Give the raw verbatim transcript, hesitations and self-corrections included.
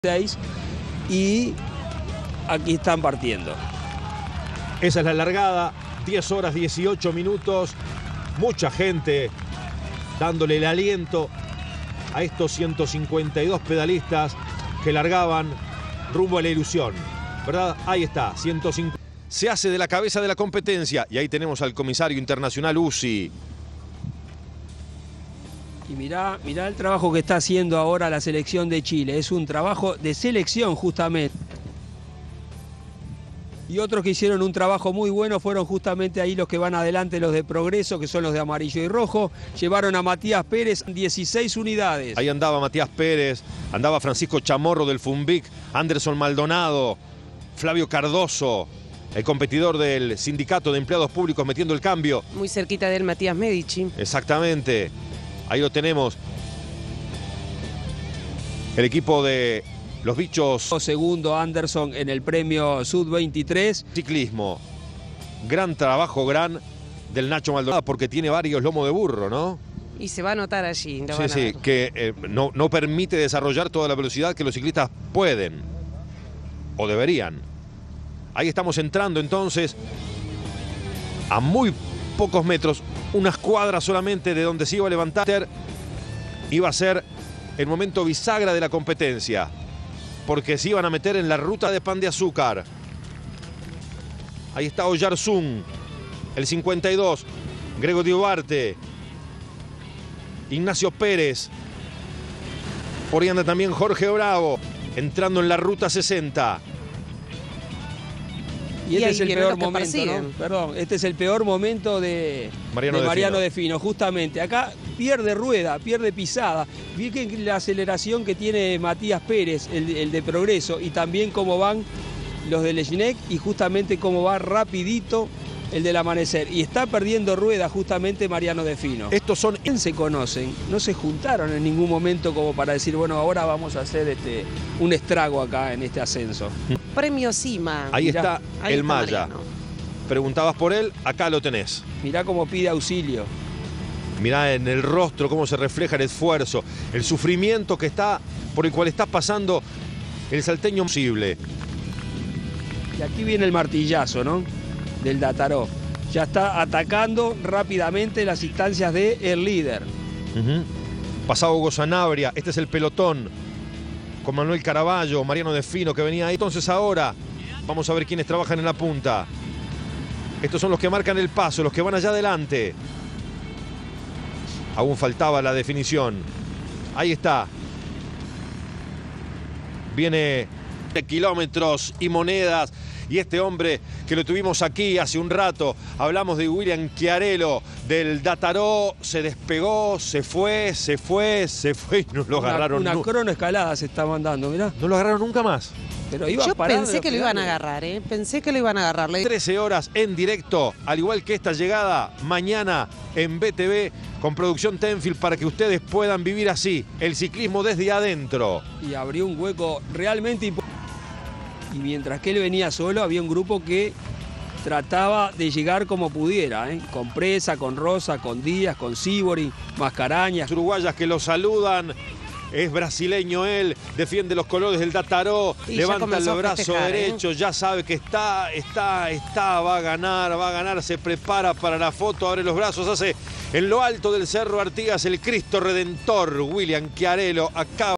seis y aquí están partiendo. Esa es la largada, diez horas dieciocho minutos, mucha gente dándole el aliento a estos ciento cincuenta y dos pedalistas que largaban rumbo a la ilusión, ¿verdad? Ahí está, ciento cincuenta. Se hace de la cabeza de la competencia y ahí tenemos al comisario internacional Uzi. Y mirá, mirá el trabajo que está haciendo ahora la selección de Chile. Es un trabajo de selección justamente. Y otros que hicieron un trabajo muy bueno fueron justamente ahí los que van adelante, los de Progreso, que son los de amarillo y rojo. Llevaron a Matías Pérez dieciséis unidades. Ahí andaba Matías Pérez, andaba Francisco Chamorro del Funvic, Anderson Maldonado, Flavio Cardoso, el competidor del Sindicato de Empleados Públicos metiendo el cambio. Muy cerquita de él, Matías Medici. Exactamente. Ahí lo tenemos. El equipo de los bichos. Segundo Anderson en el premio Sud veintitrés. Ciclismo. Gran trabajo, gran del Nacho Maldonado, porque tiene varios lomos de burro, ¿no? Y se va a notar allí. Sí, sí, que eh, no, no permite desarrollar toda la velocidad que los ciclistas pueden. O deberían. Ahí estamos entrando entonces a muy pocos metros, unas cuadras solamente de donde se iba a levantar. Iba a ser el momento bisagra de la competencia, porque se iban a meter en la ruta de Pan de Azúcar. Ahí está Oyarzún, el cincuenta y dos, Grego Duarte, Ignacio Pérez. Por ahí anda también Jorge Bravo, entrando en la ruta sesenta. Y este y es el peor momento, ¿no? Perdón, este es el peor momento de Mariano de, de, Mariano de Fino, justamente. Acá pierde rueda, pierde pisada. Vi que la aceleración que tiene Matías Pérez, el, el de Progreso, y también cómo van los de Leginec y justamente cómo va rapidito el del Amanecer. Y está perdiendo rueda justamente Mariano de Fino. Estos son... Se conocen, no se juntaron en ningún momento como para decir, bueno, ahora vamos a hacer este, un estrago acá en este ascenso. Premio Cima. Ahí Mirá, está ahí el está Maya. Mariano. Preguntabas por él, acá lo tenés. Mirá cómo pide auxilio. Mirá en el rostro cómo se refleja el esfuerzo, el sufrimiento que está, por el cual está pasando el salteño posible. Y aquí viene el martillazo, ¿no? Del Dataró. Ya está atacando rápidamente las instancias del líder. Uh-huh. Pasado Hugo Sanabria, este es el pelotón. Con Manuel Caraballo, Mariano de Fino que venía ahí. Entonces ahora vamos a ver quiénes trabajan en la punta. Estos son los que marcan el paso, los que van allá adelante. Aún faltaba la definición. Ahí está. Viene de kilómetros y monedas. Y este hombre que lo tuvimos aquí hace un rato, hablamos de William Chiarello, del Dataró, se despegó, se fue, se fue, se fue y no lo una, agarraron Una nunca. cronoescalada se está mandando, mirá. No lo agarraron nunca más. Pero iba Yo pensé que lo iban a pegarle. agarrar, ¿eh? Pensé que lo iban a agarrar. trece horas en directo, al igual que esta llegada mañana en B T V con producción Tenfield para que ustedes puedan vivir así el ciclismo desde adentro. Y abrió un hueco realmente importante. Y mientras que él venía solo, había un grupo que trataba de llegar como pudiera, ¿eh? Con Presa, con Rosa, con Díaz, con Sibori, Mascarañas. Las uruguayas que lo saludan. Es brasileño él, defiende los colores del Dataró, Y levanta el brazo festejar, derecho, ¿eh? Ya sabe que está, está, está, va a ganar, va a ganar, se prepara para la foto, abre los brazos, hace en lo alto del Cerro Artigas el Cristo Redentor, William Chiarello, acá.